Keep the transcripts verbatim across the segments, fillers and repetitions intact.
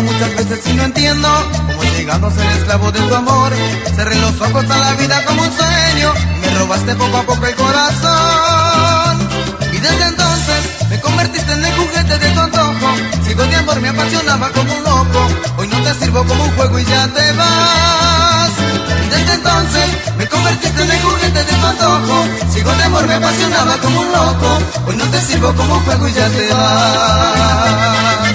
muchas veces y no entiendo cómo he llegado a ser esclavo de tu amor. Cerré los ojos a la vida como un sueño, me robaste poco a poco el corazón. Y desde entonces me convertiste en el juguete de tu antojo. Sigo de amor, me apasionaba como un loco. Hoy no te sirvo como un juego y ya te vas. Y desde entonces me convertiste en el juguete de tu antojo. Sigo de amor, me apasionaba como un loco. Hoy no te sirvo como un juego y ya te vas.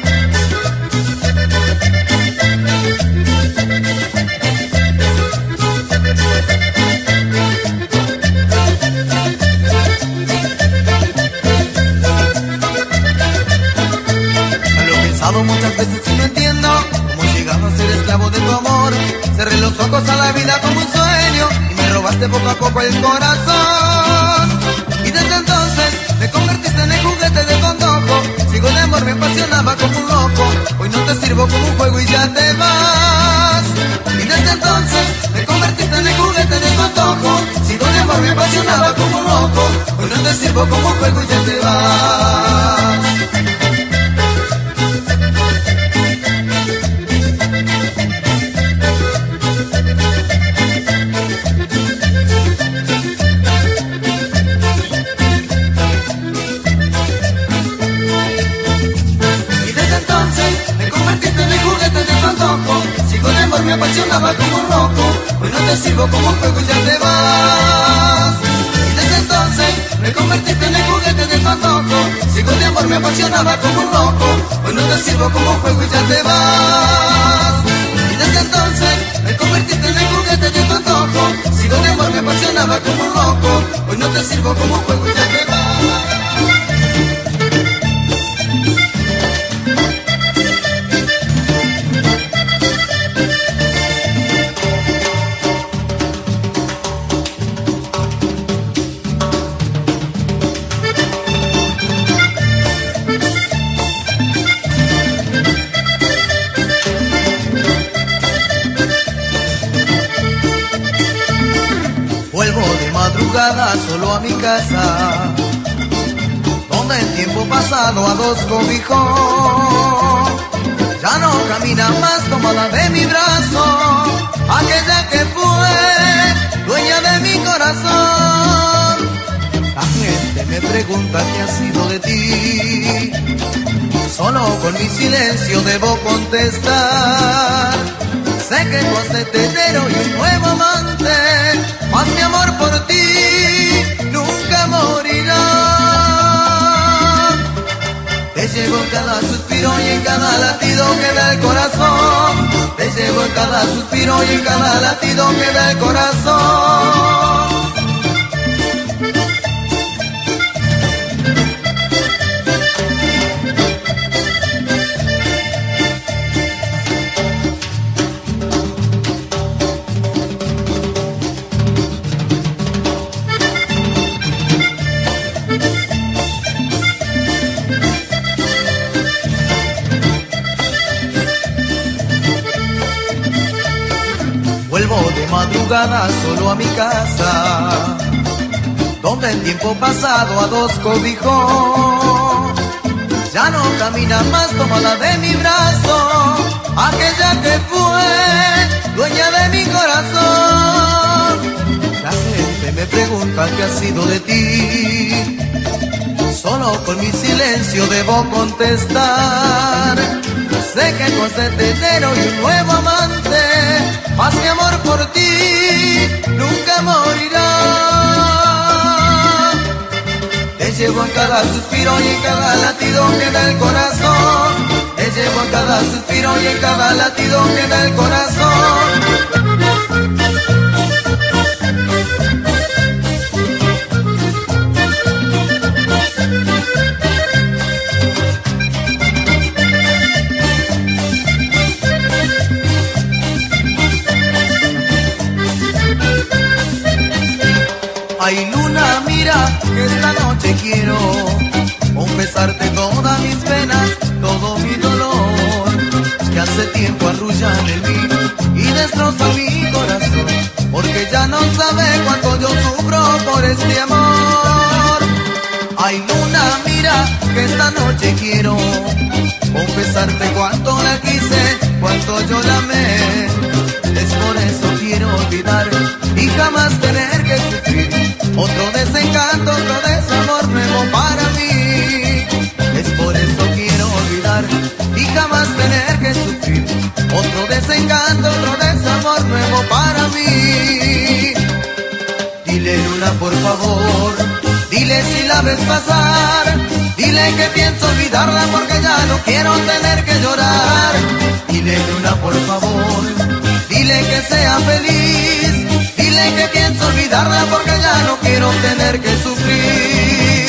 Muchas veces y no entiendo cómo he llegado a ser esclavo de tu amor. Cerré los ojos a la vida como un sueño y me robaste poco a poco el corazón. Y desde entonces me convertiste en el juguete de tu antojo. Sigo de amor, me apasionaba como un loco. Hoy no te sirvo como un juego y ya te vas. Y desde entonces me convertiste en el juguete de tu antojo. Sigo de amor, me apasionaba como un loco. Hoy no te sirvo como un juego y ya te vas. Me apasionaba como un loco. Hoy no te sirvo como un juego y ya te vas. Y desde entonces me convertiste en el juguete de tu antojo. Sigo de amor, me apasionaba como un loco. Hoy no te sirvo como un juego y ya te vas. Y desde entonces me convertiste en el juguete de tu antojo. Sigo de amor, me apasionaba como un loco. Hoy no te sirvo como un juego y ya te vas. Solo a mi casa, donde el tiempo pasado a dos cobijó. Ya no camina más tomada de mi brazo, aquella que fue dueña de mi corazón. La gente me pregunta qué ha sido de ti, solo con mi silencio debo contestar. Sé que tú has de tener hoy un nuevo amante, mas mi amor por ti nunca morirá. Te llevo en cada suspiro y en cada latido que da el corazón. Te llevo en cada suspiro y en cada latido que da el corazón. Madrugada solo a mi casa, donde el tiempo pasado a dos cobijó. Ya no camina más tomada de mi brazo, aquella que fue dueña de mi corazón. La gente me pregunta qué ha sido de ti, solo con mi silencio debo contestar. Sé que tú has de tener hoy un nuevo amante, mas mi amor por ti nunca morirá. Te llevo en cada suspiro y en cada latido que da el corazón. Te llevo en cada suspiro y en cada latido que da el corazón. Ay luna, mira que esta noche quiero confesarte todas mis penas, todo mi dolor, que hace tiempo arrullan en mí y destroza mi corazón, porque ya no sabe cuánto yo sufro por este amor. Ay luna, mira que esta noche quiero confesarte cuánto la quise, cuánto yo la amé. Es por eso quiero olvidar y jamás tener que sufrir otro desencanto, otro desamor nuevo para mí. Es por eso quiero olvidar y jamás tener que sufrir otro desencanto, otro desamor nuevo para mí. Dile luna por favor, dile si la ves pasar, dile que pienso olvidarla porque ya no quiero tener que llorar. Dile luna por favor, dile que sea feliz, dile que pienso olvidarla porque ya no quiero tener que sufrir.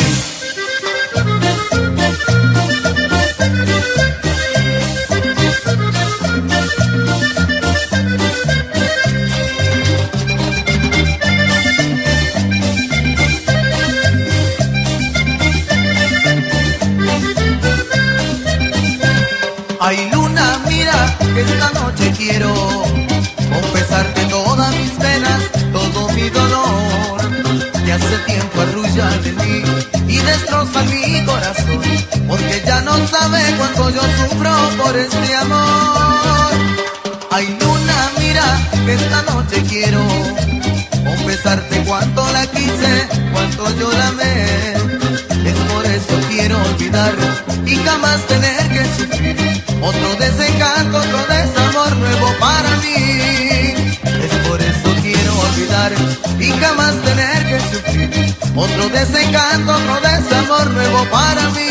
Ay luna, mira que esta noche quiero confesarte todas mis penas, todo mi dolor, que hace tiempo arrullan en mí y destrozan mi corazón, porque ya no sabe cuánto yo sufro por este amor. Ay luna, mira que esta noche quiero confesarte cuánto la quise, cuánto yo la amé. Es por eso quiero olvidar y jamás tener que sufrir otro desencanto, otro desamor nuevo para mí. Es por eso quiero olvidar y jamás tener que sufrir otro desencanto, otro desamor nuevo para mí.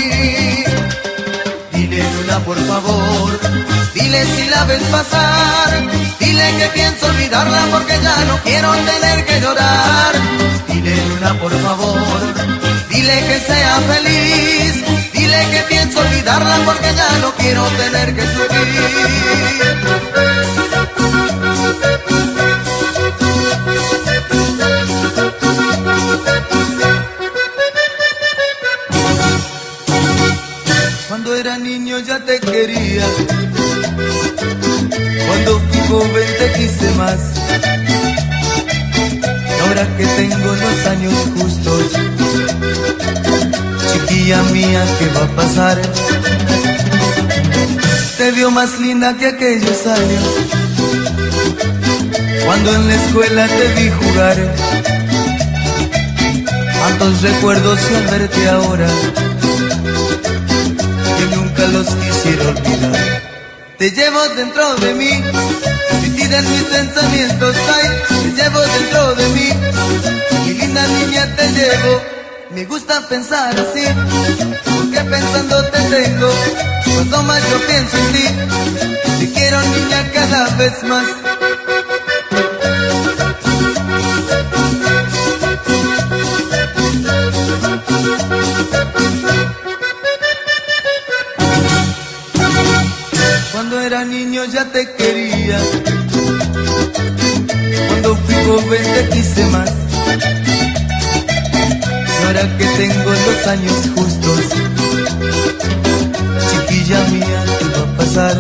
Dile luna por favor, dile si la ves pasar, dile que pienso olvidarla porque ya no quiero tener que llorar. Dile luna por favor, dile que sea feliz, dile que pienso olvidarla porque ya no quiero tener que sufrir. Cuando era niño ya te quería, cuando fui joven te quise más, y ahora que tengo los años justos, chiquilla mía, ¿qué va a pasar? Te veo más linda que aquellos años, cuando en la escuela te vi jugar. Tantos recuerdos y al verte ahora, que nunca los quisiera olvidar. Te llevo dentro de mí, metida en mis pensamientos, ay, te llevo dentro de mí, mi linda niña te llevo. Me gusta pensar así, porque pensando te tengo, cuando más yo pienso en ti, te quiero niña cada vez más. Cuando era niño ya te quería, cuando fui joven te quise más, ahora que tengo los años justos, chiquilla mía, ¿qué va a pasar?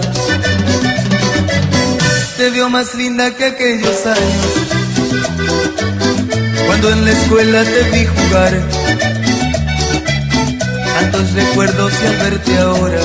Te veo más linda que aquellos años, cuando en la escuela te vi jugar. Tantos recuerdos y al verte ahora,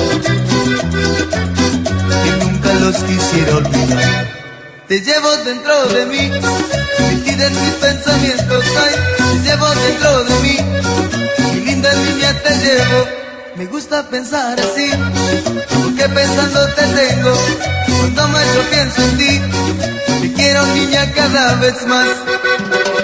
que nunca los quisiera olvidar. Te llevo dentro de mí, metida en mis pensamientos, ay, te llevo dentro de mí, mi linda niña te llevo. Me gusta pensar así, porque pensando te tengo, cuando más yo pienso en ti, te quiero niña cada vez más.